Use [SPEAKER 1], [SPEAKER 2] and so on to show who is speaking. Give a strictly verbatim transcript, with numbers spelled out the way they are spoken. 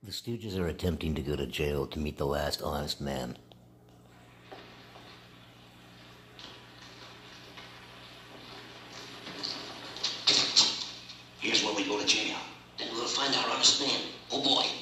[SPEAKER 1] The Stooges are attempting to go to jail to meet the last honest man.
[SPEAKER 2] Here's where we go to jail.
[SPEAKER 3] Then we'll find our honest man. Oh boy.